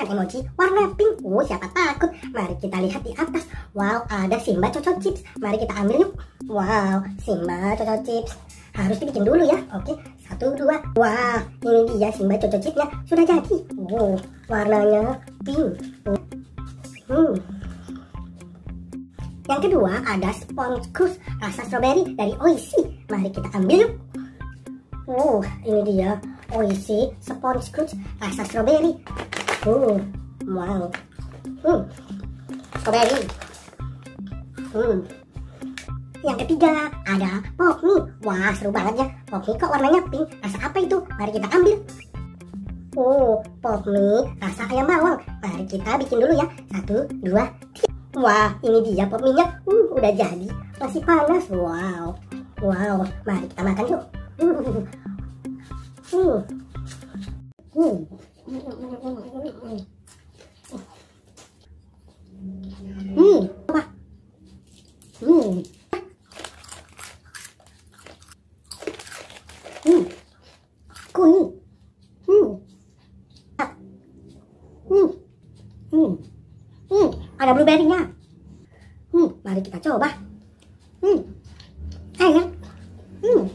menggunakan emoji warna pink. Siapa takut? Mari kita lihat di atas. Wow, ada Simba Coco Chips. Mari kita ambil yuk. Wow, Simba Coco Chips. Harus dibikin dulu ya. Oke, 1, 2. Wah, ini dia Simba Coco Chipsnya sudah jadi. Warnanya pink. Yang kedua ada Sponge Crush rasa strawberry dari Oishi. Mari kita ambil yuk. Ini dia Oishi Sponge Crush rasa strawberry. Wow. Strawberry. Yang ketiga ada Pop Mie. Wah, seru banget ya. Pop Mie kok warnanya pink? Rasa apa itu? Mari kita ambil. Pop Mie rasa ayam bawang. Mari kita bikin dulu ya. 1, 2, 3. Wah, ini dia Pop Mie-nya. Udah jadi. Masih panas. Wow. Mari kita makan yuk. Apa? Kuning. Ada blueberry-nya. Mari kita coba. Enak.